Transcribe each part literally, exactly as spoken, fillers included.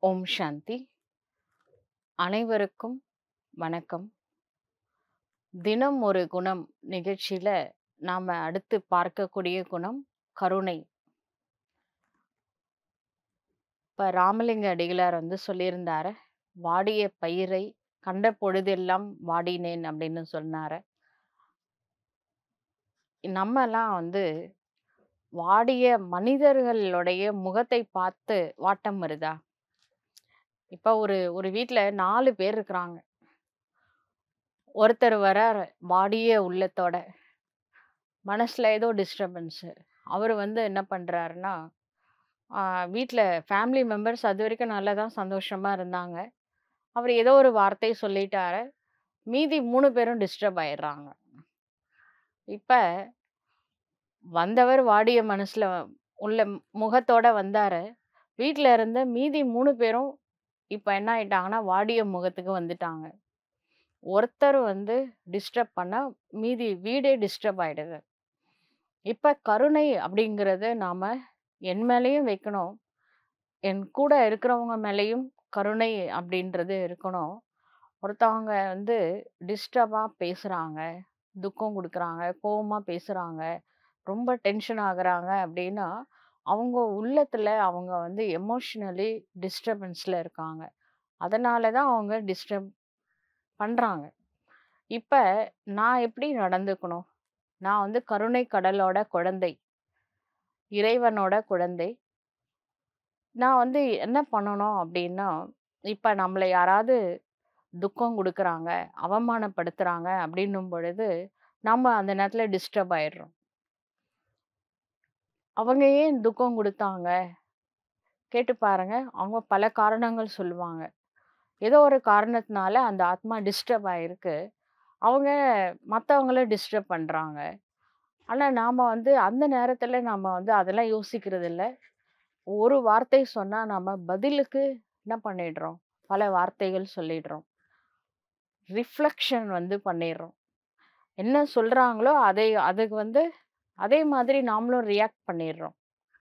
ஓம் சாந்தி. அனைவருக்கும் வணக்கம். தினம் ஒரு குணம் நிகழ்ச்சியில நாம அடுத்து பார்க்கக்கூடிய குணம் கருணை. இப்ப ராமலிங்க அடிகளார் வந்து சொல்லியிருந்தாரு, வாடிய பயிரை கண்ட பொழுதெல்லாம் வாடினேன் அப்படின்னு சொன்னாரு. நம்மலாம் வந்து வாடிய மனிதர்களுடைய முகத்தை பார்த்து வாட்டம் வருதா? இப்ப ஒரு ஒரு வீட்ல நாலு பேர் இருக்கிறாங்க. ஒருத்தர் வராரு வாடிய உள்ளத்தோட. மனசுல ஏதோ டிஸ்டர்பன்ஸு. அவரு வந்து என்ன பண்றாருன்னா, ஆ வீட்ல ஃபேமிலி மெம்பர்ஸ் அதுவரைக்கும் நல்லா தான் சந்தோஷமா இருந்தாங்க. அவரு ஏதோ ஒரு வார்த்தை சொல்லிட்டாரு. மீதி மூணு பேரும் டிஸ்டர்ப் ஆயிடுறாங்க. இப்ப வந்தவர் வாடிய மனசுல உள்ள முகத்தோட வந்தாரு. வீட்ல இருந்த மீதி மூணு பேரும் இப்ப என்ன ஆயிட்டாங்கன்னா, வாடிய முகத்துக்கு வந்துட்டாங்க. ஒருத்தர் வந்து டிஸ்டர்ப் பண்ணா, மீதி வீடே டிஸ்டர்ப் ஆயிடுது. இப்ப கருணை அப்படிங்கிறத நாம என் மேலயும் வைக்கணும். என் கூட இருக்கிறவங்க மேலயும் கருணை அப்படின்றது இருக்கணும். ஒருத்தவங்க வந்து டிஸ்டர்பா பேசுறாங்க, துக்கம் குடுக்குறாங்க, கோவமா பேசுறாங்க, ரொம்ப டென்ஷன் ஆகுறாங்க அப்படின்னா, அவங்க உள்ளத்துல அவங்க வந்து எமோஷனலி டிஸ்டர்பன்ஸ்ல இருக்காங்க. அதனால தான் அவங்க டிஸ்டர்ப் பண்றாங்க. இப்ப நான் எப்படி நடந்துக்கணும்? நான் வந்து கருணை கடலோட குழந்தை. இறைவனோட குழந்தை. நான் வந்து என்ன பண்ணணும் அப்படின்னா, இப்ப நம்மள யாராவது துக்கம் குடுக்குறாங்க, அவமானப்படுத்துறாங்க அப்படின்னும் பொழுது, நம்ம அந்த நேரத்துல டிஸ்டர்ப் ஆயிடுறோம். அவங்க ஏன் துக்கம் குடுத்தாங்க? கேட்டு பாருங்க. அவங்க பல காரணங்கள் சொல்லுவாங்க. ஏதோ ஒரு காரணத்தினால அந்த ஆத்மா டிஸ்டர்ப் ஆயிருக்கு. அவங்க மத்தவங்கள டிஸ்டர்ப் பண்றாங்க. ஆனா நாம வந்து அந்த நேரத்துல நாம வந்து அதெல்லாம் யோசிக்கிறது இல்ல. ஒரு வார்த்தை சொன்னா நாம பதிலுக்கு என்ன பண்ணிடுறோம்? பல வார்த்தைகள் சொல்லிடுறோம். ரிஃப்ளெக்ஷன் வந்து பண்ணிடுறோம். என்ன சொல்றாங்களோ அதை அதுக்கு வந்து அதே மாதிரி நாமளும் ரியாக்ட் பண்ணிடுறோம்.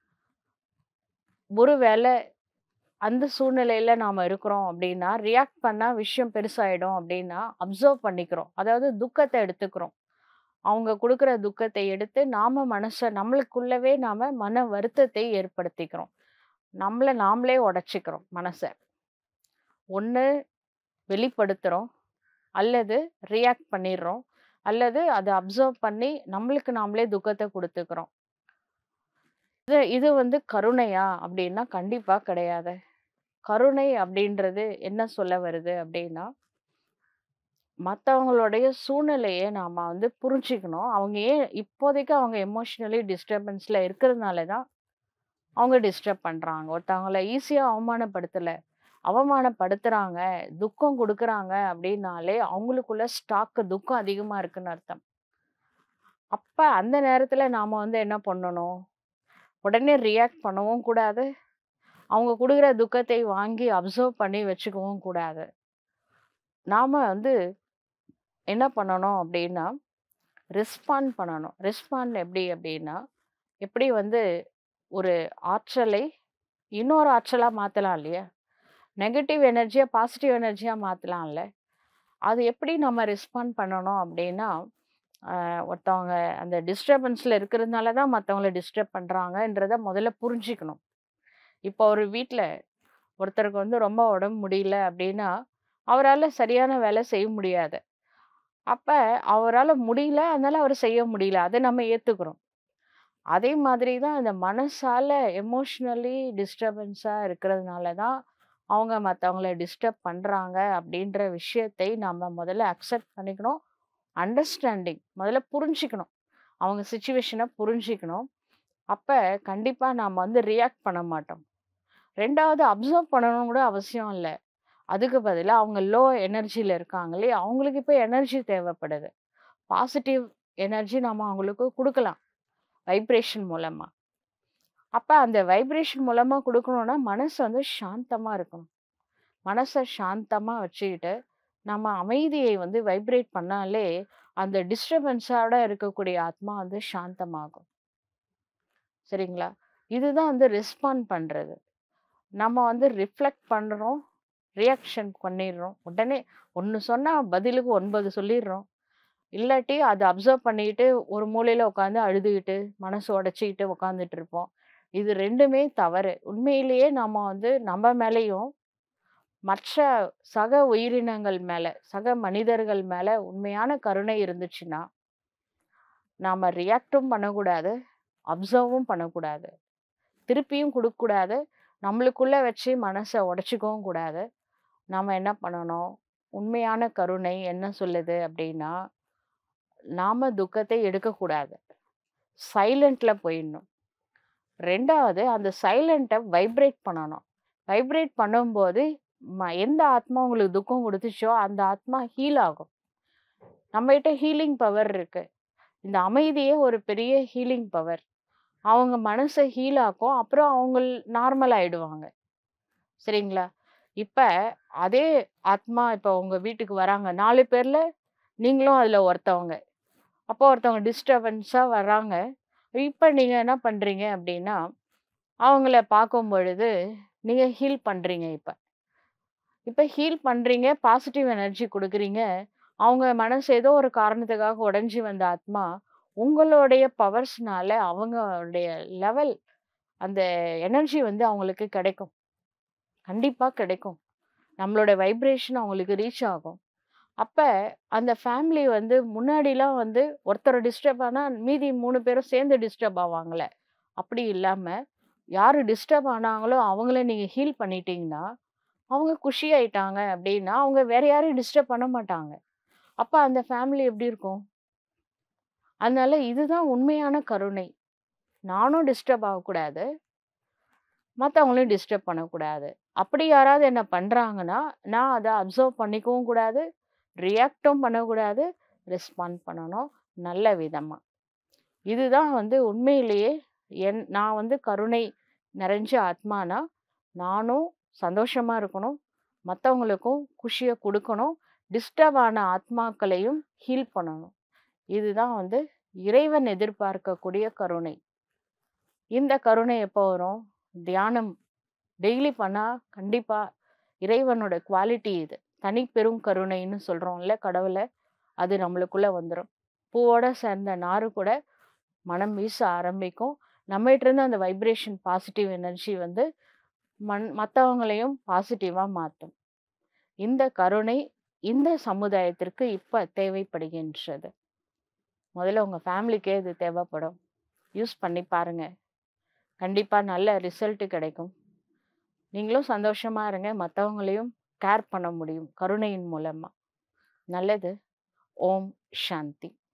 ஒரு வேளை அந்த சூழ்நிலையில நாம இருக்கிறோம் அப்படின்னா, ரியாக்ட் பண்ணா விஷயம் பெருசாயிடும் அப்படின்னா, அப்சர்வ் பண்ணிக்கிறோம். அதாவது துக்கத்த எடுத்துக்கிறோம். அவங்க குடுக்குற துக்கத்தை எடுத்து நாம மனச நம்மளுக்குள்ளவே நாம மன வருத்தத்தை ஏற்படுத்திக்கிறோம். நம்மள நாமளே உடைச்சுக்கிறோம் மனச. ஒண்ணு வெளிப்படுத்துறோம், அல்லது ரியாக்ட் பண்ணிடுறோம், அல்லது அத அப்சர்வ் பண்ணி நம்மளுக்கு நாமளே துக்கத்த குடுத்துக்கிறோம். இது இது வந்து கருணையா? அப்படின்னா கண்டிப்பா கிடையாது. கருணை அப்படின்றது என்ன சொல்ல வருது அப்படின்னா, மத்தவங்களுடைய சூழ்நிலைய நாம வந்து புரிஞ்சுக்கணும். அவங்க ஏன் இப்போதைக்கு அவங்க எமோஷனலி டிஸ்டர்பன்ஸ்ல இருக்கிறதுனால தான் அவங்க டிஸ்டர்ப் பண்றாங்க. ஒருத்தவங்கள ஈஸியா அவமானப்படுத்தல. அவமானப்படுத்துறாங்க, துக்கம் குடுக்குறாங்க அப்படின்னாலே அவங்களுக்குள்ள ஸ்டாக் துக்கம் அதிகமா இருக்குன்னு அர்த்தம். அப்ப அந்த நேரத்துல நாம வந்து என்ன பண்ணணும்? உடனே ரியாக்ட் பண்ணவும் கூடாது. அவங்க குடுக்குற துக்கத்தை வாங்கி அப்சர்வ் பண்ணி வச்சுக்கவும் கூடாது. நாம வந்து என்ன பண்ணணும் அப்டின்னா, ரெஸ்பாண்ட் பண்ணணும். ரெஸ்பாண்ட் எப்படி அப்டின்னா, எப்படி வந்து ஒரு ஆற்றலை இன்னொரு ஆற்றலா மாத்தலாம் இல்லையா? நெகட்டிவ் எனர்ஜிய பாசிட்டிவ் எனர்ஜியா மாத்தலாம்ல. அது எப்படி நம்ம ரெஸ்பாண்ட் பண்ணணும் அப்டின்னா, அ ஒருத்தவங்க அந்த டிஸ்டர்பன்ஸ்ல இருக்கிறதுனால தான் மத்தவங்கள டிஸ்டர்ப் பண்றாங்கன்றத முதல்ல புரிஞ்சுக்கணும். இப்போ ஒரு வீட்ல ஒருத்தருக்கு வந்து ரொம்ப உடம்பு முடியல அப்டின்னா, அவரால சரியான வேலை செய்ய முடியாது. அப்ப அவரால முடியல, அதனால அவரு செய்ய முடியல. அத நம்ம ஏத்துக்கிறோம். அதே மாதிரி தான் அந்த மனசால எமோஷனலி டிஸ்டர்பன்ஸா இருக்கிறதுனால தான், அவங்க மத்தவங்கள டிஸ்டர்ப் பண்றாங்க அப்படின்ற விஷயத்தை நம்ம முதல்ல அக்செப்ட் பண்ணிக்கணும். அண்டர்ஸ்டாண்டிங் முதல்ல புரிஞ்சுக்கணும். அவங்க சிச்சுவேஷன புரிஞ்சுக்கணும். அப்ப கண்டிப்பா நாம வந்து ரியாக்ட் பண்ண மாட்டோம். ரெண்டாவது அப்சர்வ் பண்ணணும்னு கூட அவசியம் இல்ல. அதுக்கு பதிலா அவங்க லோ எனர்ஜில இருக்காங்களே, அவங்களுக்கு இப்ப எனர்ஜி தேவைப்படுது. பாசிட்டிவ் எனர்ஜி நம்ம அவங்களுக்கு குடுக்கலாம். வைப்ரேஷன் மூலமா. அப்ப அந்த வைப்ரேஷன் மூலமா குடுக்கணும்னா, மனசு வந்து சாந்தமா இருக்கணும். மனச சாந்தமா வச்சுக்கிட்டு, நம்ம அமைதியை வந்து வைப்ரேட் பண்ணாலே, அந்த டிஸ்டர்பன்ஸோட இருக்கக்கூடிய ஆத்மா வந்து சாந்தமாகும். சரிங்களா? இதுதான் வந்து ரெஸ்பாண்ட் பண்றது. நம்ம வந்து ரிஃப்ளெக்ட் பண்றோம். ரியாக்ஷன் பண்ணிடுறோம். உடனே ஒண்ணு சொன்னா பதிலுக்கு ஒன்பது சொல்லிடுறோம். இல்லாட்டி அத அப்சர்வ் பண்ணிட்டு ஒரு மூலையில உட்காந்து அழுதுகிட்டு, மனசு உடைச்சுக்கிட்டு உட்காந்துட்டு இருப்போம். இது ரெண்டுமே தவறு. உண்மையிலேயே நம்ம வந்து நம்ம மேலயும், மற்ற சக உயிரினங்கள் மேல, சக மனிதர்கள் மேல உண்மையான கருணை இருந்துச்சுன்னா, நாம ரியாக்டும் பண்ணக்கூடாது, அப்சர்வும் பண்ணக்கூடாது. திருப்பியும் குடுக்கக்கூடாது. நம்மளுக்குள்ள வச்சு மனச உடைச்சுக்கவும் கூடாது. நாம என்ன பண்ணணும்? உண்மையான கருணை என்ன சொல்லுது அப்டின்னா, நாம துக்கத்தை எடுக்கக்கூடாது. சைலன்ட்ல போயிடணும். ரெண்டாவது அந்த சைலன்ட்ட வைப்ரேட் பண்ணணும். வைப்ரேட் பண்ணும்போது ம எந்த ஆத்மா உங்களுக்கு துக்கம் குடுத்துச்சோ, அந்த ஆத்மா ஹீல் ஆகும். நம்மகிட்ட ஹீலிங் பவர் இருக்கு. இந்த அமைதியே ஒரு பெரிய ஹீலிங் பவர். அவங்க மனச ஹீல் ஆக்கும். அப்புறம் அவங்கள் நார்மல் ஆயிடுவாங்க. சரிங்களா? இப்ப அதே ஆத்மா இப்ப உங்க வீட்டுக்கு வராங்க. நாலு பேர்ல நீங்களும் அதுல ஒருத்தவங்க. அப்போ ஒருத்தவங்க டிஸ்டர்பன்ஸா வர்றாங்க. இப்ப நீங்க என்ன பண்றீங்க அப்டின்னா, அவங்கள பார்க்கும்பொழுது நீங்க ஹீல் பண்றீங்க இப்ப. இப்ப ஹீல் பண்றீங்க, பாசிட்டிவ் எனர்ஜி குடுக்குறீங்க. அவங்க மனசு ஏதோ ஒரு காரணத்துக்காக உடைஞ்சு வந்த ஆத்மா, உங்களுடைய பவர்ஸ்னால அவங்களுடைய லெவல் அந்த எனர்ஜி வந்து அவங்களுக்கு கிடைக்கும். கண்டிப்பா கிடைக்கும். நம்மளோட வைப்ரேஷன் அவங்களுக்கு ரீச் ஆகும். அப்ப அந்த ஃபேமிலி வந்து முன்னாடிலாம் வந்து ஒருத்தர் டிஸ்டர்ப் ஆனா மீதி மூணு பேரும் சேர்ந்து டிஸ்டர்ப் ஆவாங்கல்ல. அப்படி இல்லாம, யாரு டிஸ்டர்ப் ஆனாங்களோ அவங்கள நீங்க ஹீல் பண்ணிட்டீங்கன்னா, அவங்க குஷி ஆயிட்டாங்க அப்படின்னா, அவங்க வேற யாரையும் டிஸ்டர்ப் பண்ண மாட்டாங்க. அப்ப அந்த ஃபேமிலி எப்படி இருக்கும்? அதனால இதுதான் உண்மையான கருணை. நானும் டிஸ்டர்ப் ஆகக்கூடாது. மத்தவங்களையும் டிஸ்டர்ப் பண்ணக்கூடாது. அப்படி யாராவது என்ன பண்றாங்கன்னா, நான் அத அப்சர்வ் பண்ணிக்கவும் கூடாது. ரியாக்டும் பண்ணக்கூடாது. ரெஸ்பாண்ட் பண்ணணும் நல்ல விதமா. இதுதான் வந்து உண்மையிலேயே என் நான் வந்து கருணை நிறைஞ்ச ஆத்மானா, நானும் சந்தோஷமா இருக்கணும். மத்தவங்களுக்கும் குஷிய குடுக்கணும். டிஸ்டர்ப் ஆன ஆத்மாக்களையும் ஹீல் பண்ணணும். இதுதான் வந்து இறைவன் எதிர்பார்க்கக்கூடிய கருணை. இந்த கருணை எப்போ வரும்? தியானம் டெய்லி பண்ணா கண்டிப்பா இறைவனோட குவாலிட்டி இது. தனிப்பெரும் கருணைன்னு சொல்றோம்ல கடவுள, அது நம்மளுக்குள்ள வந்துரும். பூவோட சேர்ந்த நாரு கூட மனம் வீச ஆரம்பிக்கும். நம்மகிட்டருந்து அந்த வைப்ரேஷன் பாசிட்டிவ் எனர்ஜி வந்து மன் மத்தவங்களையும் பாசிட்டிவா மாத்தும். இந்த கருணை இந்த சமுதாயத்திற்கு இப்ப தேவைப்படுகின்றது. முதல்ல உங்க ஃபேமிலிக்கே இது தேவைப்படும். யூஸ் பண்ணி பாருங்க. கண்டிப்பா நல்ல ரிசல்ட் கிடைக்கும். நீங்களும் சந்தோஷமா இருங்க. மத்தவங்களையும் கேர் பண்ண முடியும். கருணையின் மூலமா. நல்லது. ஓம் சாந்தி.